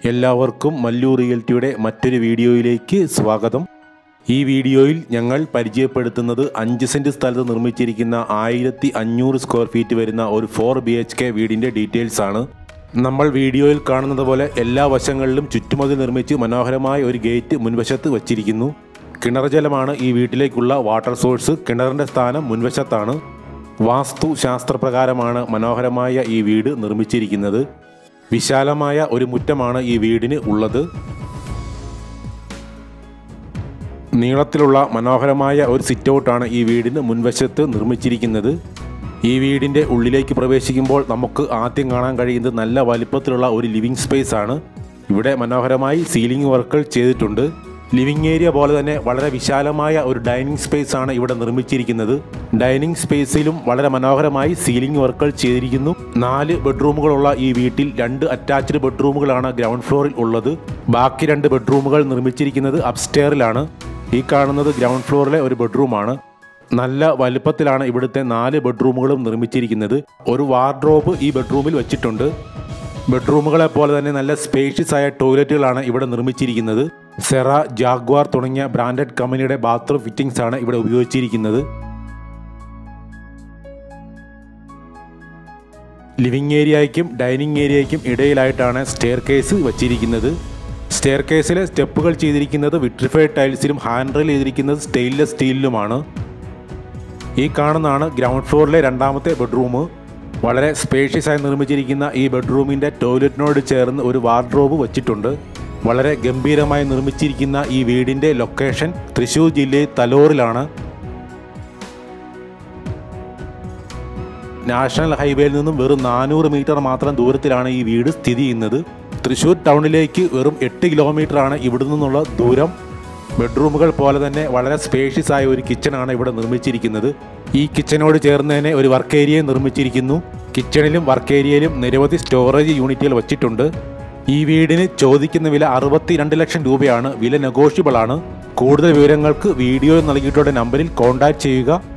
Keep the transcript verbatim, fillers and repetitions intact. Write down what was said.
എല്ലാവർക്കും മല്ലു റിയൽറ്റിയുടെ മറ്റൊരു വീഡിയോയിലേക്ക് സ്വാഗതം. ഈ വീഡിയോയിൽ ഞങ്ങൾ പരിചയപ്പെടുത്തുന്നത് അഞ്ച് സെൻറ്റ് സ്ഥലത്ത് നിർമ്മിച്ചിരിക്കുന്ന ആയിരത്തി അഞ്ഞൂറ് സ്ക്വയർ ഫീറ്റ് വരുന്ന ഒരു ഫോർ ബി എച്ച് കെ വീടിൻ്റെ ഡീറ്റെയിൽസ് ആണ്. നമ്മൾ വീഡിയോയിൽ കാണുന്നത് പോലെ എല്ലാ വശങ്ങളിലും ചുറ്റുമതിൽ നിർമ്മിച്ച് മനോഹരമായ ഒരു ഗേറ്റ് മുൻവശത്ത് വച്ചിരിക്കുന്നു. കിണർ ജലമാണ് ഈ വീട്ടിലേക്കുള്ള വാട്ടർ സോഴ്സ്. കിണറിൻ്റെ സ്ഥാനം മുൻവശത്താണ്. വാസ്തു ശാസ്ത്രപ്രകാരമാണ് മനോഹരമായ ഈ വീട് നിർമ്മിച്ചിരിക്കുന്നത്. വിശാലമായ ഒരു മുറ്റമാണ് ഈ വീടിന് ഉള്ളത്. നീളത്തിലുള്ള മനോഹരമായ ഒരു സിറ്റ് ഔട്ടാണ് ഈ വീടിന് മുൻവശത്ത് നിർമ്മിച്ചിരിക്കുന്നത്. ഈ വീടിൻ്റെ ഉള്ളിലേക്ക് പ്രവേശിക്കുമ്പോൾ നമുക്ക് ആദ്യം കാണാൻ കഴിയുന്നത് നല്ല വലിപ്പത്തിലുള്ള ഒരു ലിവിംഗ് സ്പേസ് ആണ്. ഇവിടെ മനോഹരമായി സീലിംഗ് വർക്കുകൾ ചെയ്തിട്ടുണ്ട്. ലിവിംഗ് ഏരിയ പോലെ തന്നെ വളരെ വിശാലമായ ഒരു ഡൈനിങ് സ്പേസ് ആണ് ഇവിടെ നിർമ്മിച്ചിരിക്കുന്നത്. ഡൈനിങ് സ്പേസിലും വളരെ മനോഹരമായി സീലിംഗ് വർക്കുകൾ ചെയ്തിരിക്കുന്നു. നാല് ബെഡ്റൂമുകളുള്ള ഈ വീട്ടിൽ രണ്ട് അറ്റാച്ച്ഡ് ബെഡ്റൂമുകളാണ് ഗ്രൗണ്ട് ഫ്ലോറിൽ ഉള്ളത്. ബാക്കി രണ്ട് ബെഡ്റൂമുകൾ നിർമ്മിച്ചിരിക്കുന്നത് അപ്സ്റ്റെയറിലാണ്. ഈ കാണുന്നത് ഗ്രൗണ്ട് ഫ്ലോറിലെ ഒരു ബെഡ്റൂമാണ്. നല്ല വലുപ്പത്തിലാണ് ഇവിടുത്തെ നാല് ബെഡ്റൂമുകളും നിർമ്മിച്ചിരിക്കുന്നത്. ഒരു വാർഡ്രോബ് ഈ ബെഡ്റൂമിൽ വെച്ചിട്ടുണ്ട്. ബെഡ്റൂമുകളെ പോലെ തന്നെ നല്ല സ്പേഷ്യസ് ആയ ടോയ്ലറ്റുകളാണ് ഇവിടെ നിർമ്മിച്ചിരിക്കുന്നത്. സെറ, ജാഗ്വാർ തുടങ്ങിയ ബ്രാൻഡഡ് കമ്പനിയുടെ ബാത്റൂം ഫിറ്റിംഗ്സ് ആണ് ഇവിടെ ഉപയോഗിച്ചിരിക്കുന്നത്. ലിവിംഗ് ഏരിയയ്ക്കും ഡൈനിങ് ഏരിയയ്ക്കും ഇടയിലായിട്ടാണ് സ്റ്റെയർ കേസ് വച്ചിരിക്കുന്നത്. സ്റ്റെയർ കേസിലെ സ്റ്റെപ്പുകൾ ചെയ്തിരിക്കുന്നത് വിട്രിഫൈഡ് ടൈൽസിലും ഹാൻഡ് റെയിൽ ചെയ്തിരിക്കുന്നത് സ്റ്റെയിൻലെസ് സ്റ്റീലിലുമാണ്. ഈ കാണുന്നതാണ് ഗ്രൗണ്ട് ഫ്ലോറിലെ രണ്ടാമത്തെ ബെഡ്റൂം. വളരെ സ്പേഷ്യസ് ആയി നിർമ്മിച്ചിരിക്കുന്ന ഈ ബെഡ്റൂമിൻ്റെ ടോയ്ലറ്റിനോട് ചേർന്ന് ഒരു വാർഡ്രോബ് വച്ചിട്ടുണ്ട്. വളരെ ഗംഭീരമായി നിർമ്മിച്ചിരിക്കുന്ന ഈ വീടിൻ്റെ ലൊക്കേഷൻ തൃശ്ശൂർ ജില്ലയിൽ തലോറിലാണ്. നാഷണൽ ഹൈവേയിൽ നിന്നും വെറും നാനൂറ് മീറ്റർ മാത്രം ദൂരത്തിലാണ് ഈ വീട് സ്ഥിതി ചെയ്യുന്നത്. തൃശ്ശൂർ ടൗണിലേക്ക് വെറും എട്ട് കിലോമീറ്റർ ആണ് ഇവിടെ നിന്നുള്ള ദൂരം. ബെഡ്റൂമുകൾ പോലെ തന്നെ വളരെ സ്പേഷ്യസ് ആയ ഒരു കിച്ചണാണ് ഇവിടെ നിർമ്മിച്ചിരിക്കുന്നത്. ഈ കിച്ചനോട് ചേർന്ന് തന്നെ ഒരു വർക്ക് ഏരിയ നിർമ്മിച്ചിരിക്കുന്നു. കിച്ചണിലും വർക്ക് ഏരിയയിലും നിരവധി സ്റ്റോറേജ് യൂണിറ്റുകൾ വച്ചിട്ടുണ്ട്. ഈ വീടിന് ചോദിക്കുന്ന വില അറുപത്തി രണ്ട് ലക്ഷം രൂപയാണ്. വില നെഗോഷ്യബിൾ ആണ്. കൂടുതൽ വിവരങ്ങൾക്ക് വീഡിയോയിൽ നൽകിയിട്ടുള്ള നമ്പറിൽ കോൺടാക്റ്റ് ചെയ്യുക.